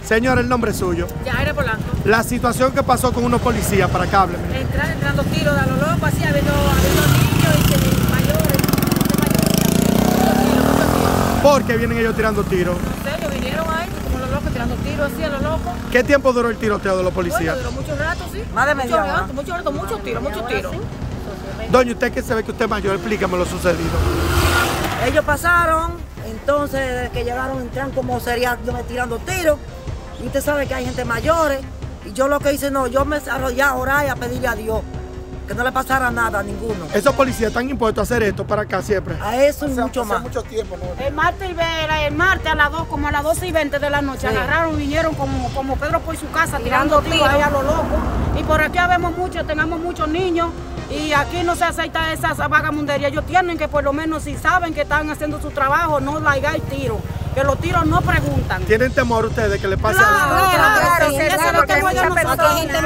Señor, el nombre es suyo. Yajaira Polanco. La situación que pasó con unos policías, para que hablen. Entrando tiros a lo loco, así, habiendo niños y mayores. ¿Por qué vienen ellos tirando tiros? No sé, ellos vinieron ahí, como los locos, tirando tiros así a lo loco. ¿Qué tiempo duró el tiroteo de los policías? Bueno, duró mucho rato, sí. Más de media hora. Muchos tiros. Doña, usted que se ve que usted es mayor, explícame lo sucedido. Ellos pasaron, entonces desde que llegaron entran como sería tirando tiros. Y usted sabe que hay gente mayores. Y yo lo que hice, no, yo me arrollé a orar y a pedirle a Dios que no le pasara nada a ninguno. ¿Esos policías están impuestos a hacer esto para acá siempre? A eso y mucho más. Mucho tiempo, ¿no? El martes a las 2, como a las 12:20 de la noche, agarraron, vinieron como Pedro por su casa, tirando tiros ahí a lo loco. Y por aquí tenemos muchos niños. Y aquí no se acepta esa vagamundería. Ellos tienen que, por lo menos, si saben que están haciendo su trabajo, no largar tiros. Que los tiros no preguntan. ¿Tienen temor ustedes que le pase algo? Claro, sí, eso es lo que mucha persona, gente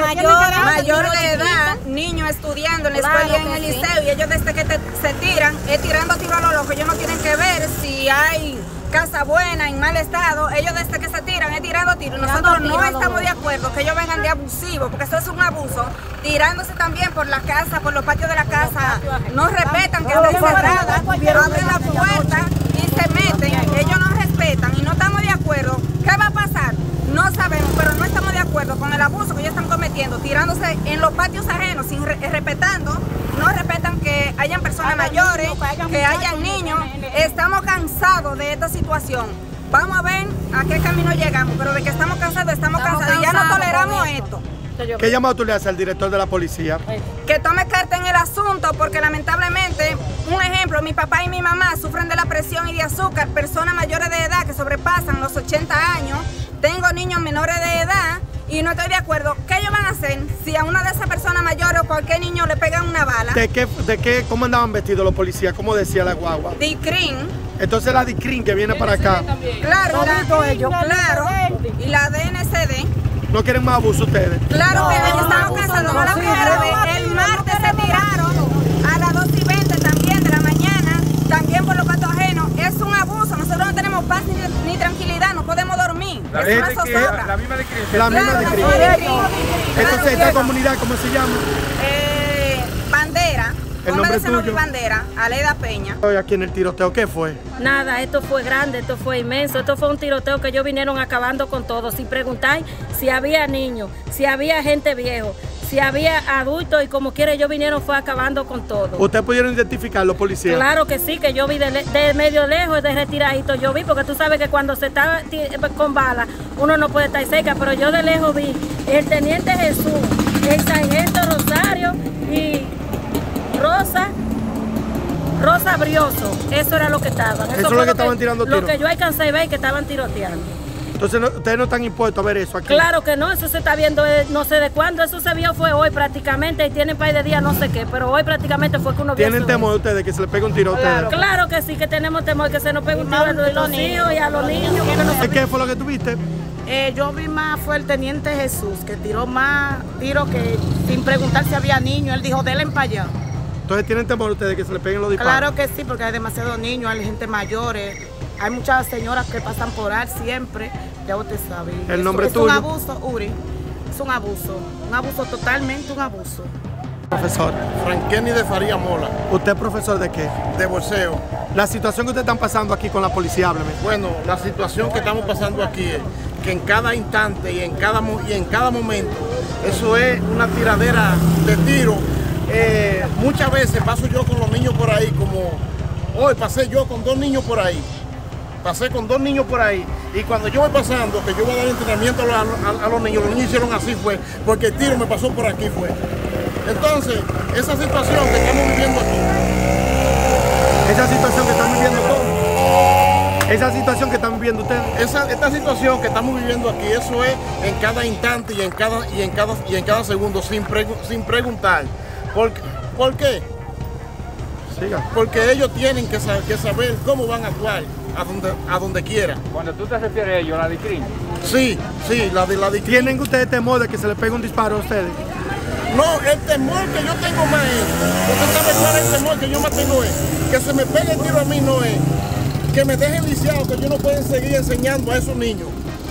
mayor de edad, niños estudiando en la escuela y en el liceo, y ellos desde que se tiran, tirando tiro a lo loco. Ellos no tienen que ver si hay casa buena, en mal estado. Ellos desde que se tiran, tirando tiros. Nosotros no estamos de acuerdo que ellos vengan de abusivos, porque eso es un abuso. Tirándose también por la casa, por los patios de la casa. No respetan que estén cerradas, abren la puerta y se meten. Ellos no respetan y no estamos de acuerdo. ¿Qué va a pasar? No sabemos, pero no estamos de acuerdo con el abuso que ellos están cometiendo, tirándose en los patios ajenos, respetando. No respetan que hayan personas mayores, que hayan niños. Estamos cansados de esta situación. Vamos a ver a qué camino llegamos, pero de que estamos cansados y ya no toleramos esto. ¿Qué llamado tú le haces al director de la policía? Que tome carta en el asunto, porque lamentablemente, un ejemplo, mi papá y mi mamá sufren de la presión y de azúcar, personas mayores de edad que sobrepasan los 80 años, tengo niños menores de edad y no estoy de acuerdo. ¿Qué ellos van a hacer si a una de esas personas mayores o cualquier niño le pegan una bala? ¿Cómo andaban vestidos los policías? ¿Cómo decía la guagua? DICRIN. Entonces la DICRIN que viene para acá. Claro, y la DNCD. ¿No quieren más abuso ustedes? Claro que estamos cansados, no la primera vez. El martes se tiraron a las 2:20 también de la mañana, también por los patos ajenos. Es un abuso, nosotros no tenemos paz ni tranquilidad, no podemos dormir. Es una zozobra. La misma DICRIN. Entonces, ¿esta comunidad cómo se llama? Bandera. ¿El nombre es tuyo? Bandera, Aleida Peña. Hoy aquí en el tiroteo, ¿qué fue? Nada, esto fue grande, esto fue inmenso, esto fue un tiroteo que ellos vinieron acabando con todo, sin preguntar si había niños, si había gente viejo, si había adultos y como quiera ellos vinieron fue acabando con todo. ¿Ustedes pudieron identificar los policías? Claro que sí, que yo vi de medio lejos, de retiradito, yo vi, porque tú sabes que cuando se está con balas uno no puede estar cerca, pero yo de lejos vi el teniente Jesús, el sargento Rosario y Rosa Brioso, eso era lo que estaban. Eso es lo que estaban tirando tiros. Lo que yo alcancé a ver que estaban tiroteando. Entonces, ustedes no están impuestos a ver eso aquí. Claro que no, eso se está viendo no sé de cuándo, eso se vio fue hoy prácticamente y tienen par de días no sé qué, pero hoy prácticamente fue que uno vio. ¿Tienen temor ustedes que se les pegue un tiro a ustedes? Claro que sí, que tenemos temor que se nos pegue un tiro a los hijos y a los niños. ¿Qué fue lo que tuviste? Yo vi más, fue el teniente Jesús, que tiró más tiros que sin preguntar si había niños, él dijo, denle para allá. Entonces, ¿tienen temor ustedes que se les peguen los disparos? Claro que sí, porque hay demasiados niños, hay gente mayores, hay muchas señoras que pasan por ahí siempre, ya usted sabe. ¿El nombre tuyo? Es un abuso, Uri, es un abuso, totalmente un abuso. Profesor. Frankenny de Faría Mola. ¿Usted es profesor de qué? De boxeo. La situación que ustedes están pasando aquí con la policía, hábleme. Bueno, la situación que estamos pasando aquí es que en cada instante y en cada momento, eso es una tiradera de tiro. Muchas veces paso yo con los niños por ahí, como hoy pasé yo con dos niños por ahí. Y cuando yo voy pasando, que yo voy a dar entrenamiento a los niños hicieron así fue, porque el tiro me pasó por aquí fue. Entonces, esa situación que estamos viviendo aquí. Esa situación que están viviendo todos. Esa situación que están viviendo ustedes. Esta situación que estamos viviendo aquí, eso es en cada instante y en cada segundo, sin preguntar. ¿Por qué? Siga. Porque ellos tienen que saber cómo van a actuar a donde quiera. Cuando tú te refieres a ellos, la DICRIN. Sí, la DICRIN. ¿Tienen ustedes temor de que se les pegue un disparo a ustedes? No, el temor que yo tengo más es, usted sabe cuál es el temor que yo más tengo es, que se me pegue el tiro a mí no es, que me dejen lisiado, que yo no pueden seguir enseñando a esos niños.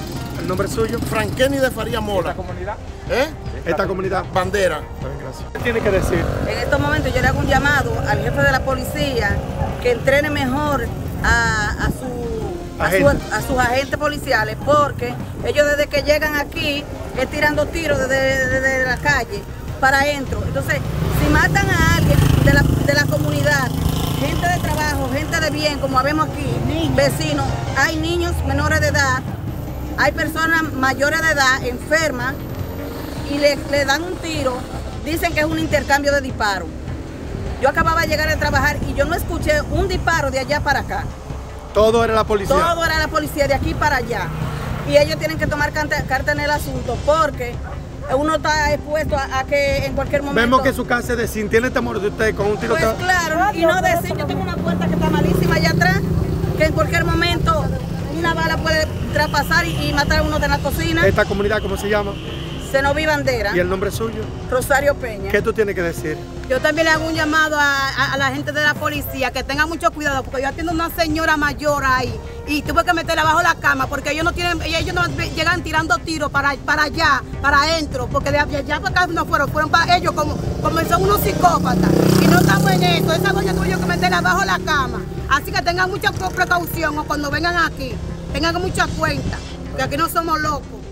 nombre suyo? Franqueni de Faría Mola. ¿Esta comunidad? Esta comunidad. Bandera. Gracias. ¿Qué tiene que decir? En estos momentos yo le hago un llamado al jefe de la policía que entrene mejor a sus agentes policiales, porque ellos desde que llegan aquí es tirando tiros desde la calle para adentro. Entonces, si matan a alguien de la comunidad, gente de trabajo, gente de bien, como vemos aquí, vecinos, hay niños menores de edad, hay personas mayores de edad enfermas y le dan un tiro, dicen que es un intercambio de disparos. Yo acababa de llegar a trabajar y yo no escuché un disparo de allá para acá. Todo era la policía. Todo era la policía, de aquí para allá. Y ellos tienen que tomar carta en el asunto, porque uno está expuesto a que en cualquier momento... Vemos que su casa es de Sin. ¿Tiene temor de usted con un tiro? Pues claro, y no decir, yo tengo una puerta que está malísima allá atrás, que en cualquier momento una bala puede traspasar y matar a uno de la cocina. ¿Esta comunidad cómo se llama? Senoví Bandera. ¿Y el nombre suyo? Rosario Peña. ¿Qué tú tienes que decir? Yo también le hago un llamado a la gente de la policía que tenga mucho cuidado, porque yo atiendo una señora mayor ahí y tuve que meterla bajo la cama porque ellos no llegan tirando tiros para allá, para adentro, porque de allá para acá no fueron para ellos como son unos psicópatas y no estamos en eso. Esa doña tuvo que meterla bajo la cama, así que tengan mucha precaución o cuando vengan aquí, tengan mucha cuenta, que aquí no somos locos.